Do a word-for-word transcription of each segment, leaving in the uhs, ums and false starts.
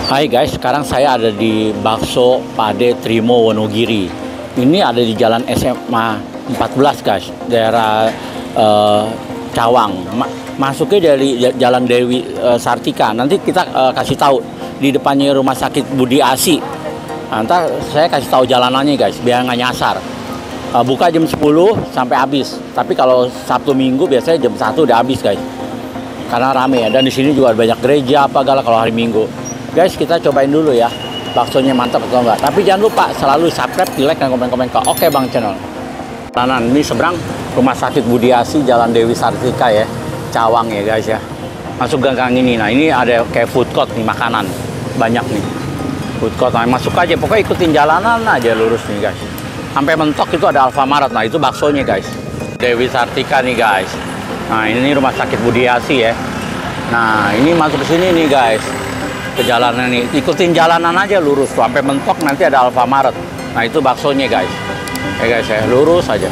Hai guys, sekarang saya ada di Bakso Pade Trimo Wonogiri. Ini ada di Jalan S M A empat belas guys, daerah uh, Cawang. Ma masuknya dari Jalan Dewi uh, Sartika. Nanti kita uh, kasih tahu di depannya Rumah Sakit Budi Asi. Nanti saya kasih tahu jalanannya guys, biar nggak nyasar. Uh, buka jam sepuluh sampai habis. Tapi kalau Sabtu Minggu biasanya jam satu udah habis guys. Karena rame ya, dan di sini juga banyak gereja apa gala kalau hari Minggu. Guys, kita cobain dulu ya, baksonya mantap atau enggak. Tapi jangan lupa selalu subscribe, di like, dan komen-komen ke Oke Bang Channel. Kanan ini seberang Rumah Sakit Budi Asi, Jalan Dewi Sartika ya, Cawang ya guys ya. Masuk gang-gang ini, nah ini ada kayak food court nih, makanan banyak nih. Food court, nah masuk aja, pokoknya ikutin jalanan aja lurus nih guys. Sampai mentok itu ada Alfamart, nah itu baksonya guys. Dewi Sartika nih guys. Nah ini Rumah Sakit Budi Asi ya. Nah ini masuk ke sini nih guys. Ke jalanan nih, ikutin jalanan aja lurus tuh, sampai mentok nanti ada Alfamart. Nah itu baksonya guys. Ya guys ya, lurus aja.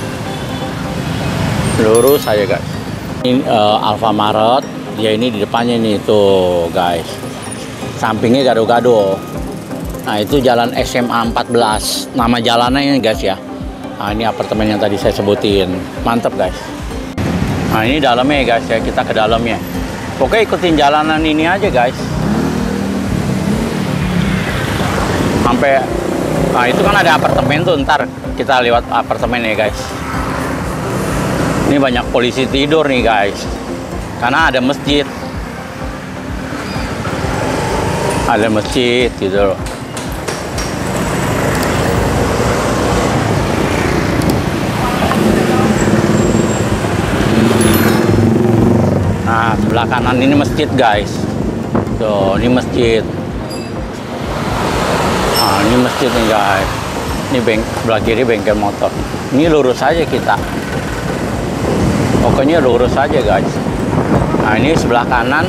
Lurus aja guys. Ini uh, Alfamart, dia ini di depannya nih tuh guys. Sampingnya gado-gado. Nah itu Jalan S M A empat belas. Nama jalannya guys ya. Nah ini apartemen yang tadi saya sebutin. Mantep guys. Nah ini dalamnya ya guys ya, kita ke dalamnya. Pokoknya ikutin jalanan ini aja guys. Sampai, nah itu kan ada apartemen tuh, ntar kita lewat apartemen ya guys. Ini banyak polisi tidur nih guys, karena ada masjid. Ada masjid gitu loh. Nah sebelah kanan ini masjid guys. Tuh ini masjid. Nah, ini masjid nih guys. Ini beng sebelah kiri bengkel motor. Ini lurus aja kita. Pokoknya lurus aja guys. Nah ini sebelah kanan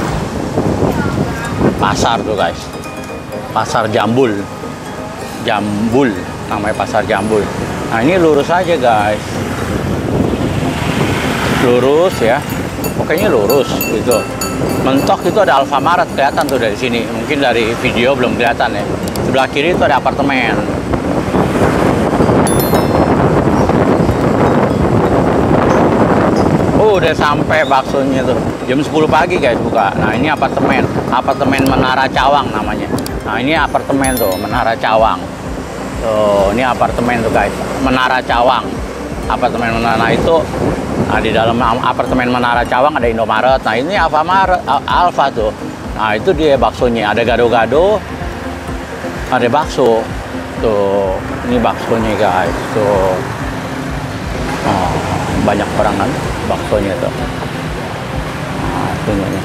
pasar tuh guys. Pasar Jambul. Jambul namanya pasar Jambul. Nah ini lurus aja guys. Lurus ya. Pokoknya lurus gitu. Mentok itu ada Alfamart, kelihatan tuh dari sini. Mungkin dari video belum kelihatan ya. Sebelah kiri itu ada apartemen. Oh, udah sampai baksonya tuh. Jam sepuluh pagi guys buka. Nah, ini apartemen. Apartemen Menara Cawang namanya. Nah, ini apartemen tuh, Menara Cawang. Tuh, ini apartemen tuh guys. Menara Cawang. Apartemen Menara itu, nah di dalam apartemen Menara Cawang ada Indomaret. Nah, ini Alfamart, Alfa tuh. Nah, itu dia baksonya. Ada gado-gado. Ada bakso tuh, ini baksonya guys tuh. Oh, banyak perangan baksonya tuh. Nah, itunya.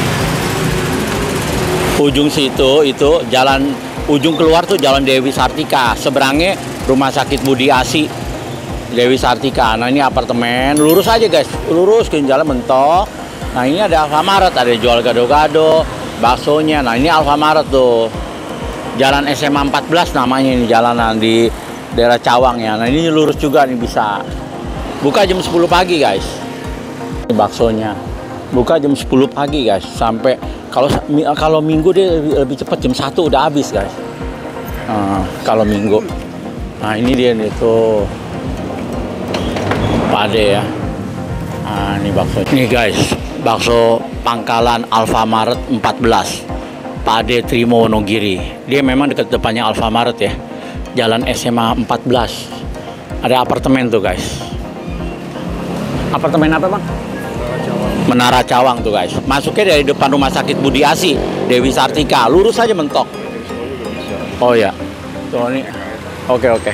Ujung situ itu jalan, ujung keluar tuh Jalan Dewi Sartika, seberangnya Rumah Sakit Budi Asi Dewi Sartika. Nah ini apartemen, lurus aja guys, lurus ke jalan mentok. Nah ini ada Alfamart, ada jual gado-gado, baksonya. Nah ini Alfamart tuh. Jalan S M A empat belas namanya ini, jalanan di daerah Cawang ya. Nah ini lurus juga nih bisa. Buka jam sepuluh pagi guys. Ini baksonya. Buka jam sepuluh pagi guys. Sampai kalau kalau Minggu dia lebih, lebih cepat, jam satu udah habis guys. Nah, kalau Minggu. Nah ini dia nih tuh. Pade ya. Nah ini bakso. Ini guys, bakso pangkalan Alfamart empat belas. Pade Trimo Wonogiri. Dia memang dekat depannya Alfamart ya. Jalan S M A empat belas. Ada apartemen tuh guys. Apartemen apa bang? Menara Cawang. Menara Cawang tuh guys. Masuknya dari depan Rumah Sakit Budi Asi Dewi Sartika. Lurus aja mentok. Oh ya. Tuh ini. Oke oke.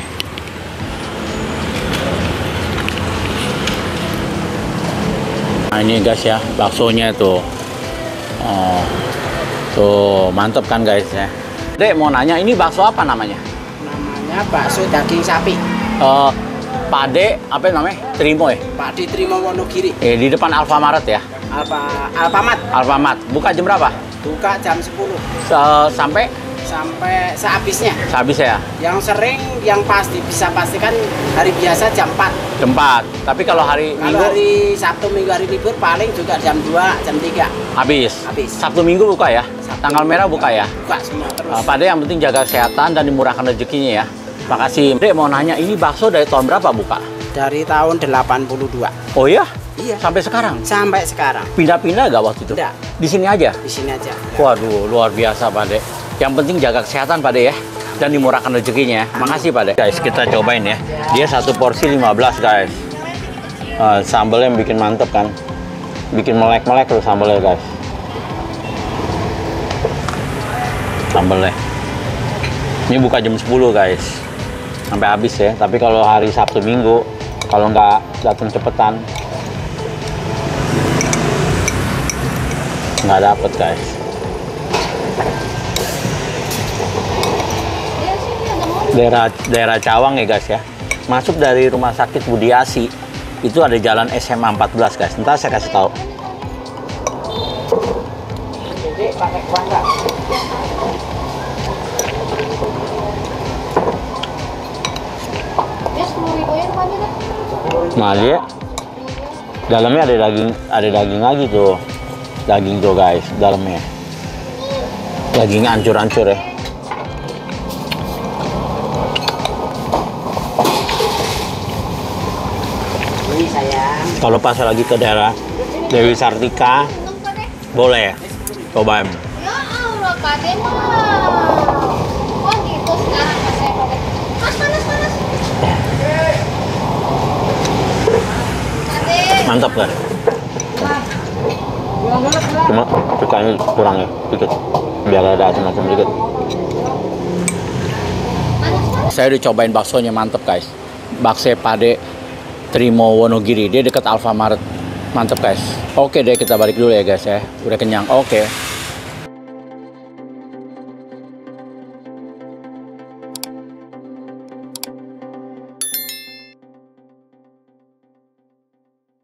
Nah ini guys ya, baksonya tuh. Oh. Tuh, mantep kan guys ya. Dek, mau nanya, ini bakso apa namanya? Namanya bakso daging sapi. Uh, Pade, apa namanya? Trimo ya? Pade Trimo Wonogiri. Eh, di depan Alfamart ya? Alfa, Alfamart. Alfamart. Buka jam berapa? Buka jam sepuluh. Se sampai? Sampai sehabisnya. Sehabis ya? Yang sering, yang pasti bisa pastikan hari biasa jam empat. Jam empat. Tapi kalau hari Kalau Minggu? hari Sabtu Minggu hari libur paling juga jam dua, jam tiga. Habis? Habis. Sabtu Minggu buka ya? Sabtu Tanggal merah buka ya? Buka semua terus. Nah, Pak De yang penting jaga kesehatan dan dimurahkan rezekinya ya. Makasih. Dek mau nanya, ini bakso dari tahun berapa buka? Dari tahun delapan puluh dua. Oh iya? Iya. Sampai sekarang? Sampai sekarang. Pindah-pindah nggak waktu itu? Tidak. Di sini aja? Di sini aja. Waduh, luar biasa Pak De. Yang penting jaga kesehatan Pak De ya. Dan dimurahkan rezekinya ya. Makasih Pak De. Guys, kita cobain ya. Dia satu porsi lima belas guys. Uh, sambalnya yang bikin mantep kan. Bikin melek-melek tuh sambalnya guys. Sambalnya. Ini buka jam sepuluh guys. Sampai habis ya. Tapi kalau hari Sabtu Minggu, kalau nggak datang cepetan, nggak dapet guys. Daerah daerah Cawang ya guys ya. Masuk dari rumah sakit Budiasi itu ada jalan S M A empat belas guys. Ntar saya kasih tahu. Jadi pakai kuah nggak? Nah dia dalamnya ada daging, ada daging lagi tuh, daging tuh guys dalamnya. Dagingnya hancur-hancur ya. Ini sayang. Kalau pas lagi ke daerah Dewi Sartika, boleh ya? Cobain. Ya Allah, Pak De mah. Oh gitu sekarang Mas saya pakai. Mas panas panas. Pak De. Mantap kan? Cuma cukanya kurang ya, dikit. Biar ada asam-asam dikit. Panas panas. Saya udah cobain baksonya, mantep guys. Bakso Pak De Trimo Wonogiri, dia dekat Alfamart. Mantep guys. Oke deh, kita balik dulu ya guys ya. Udah kenyang. Oke.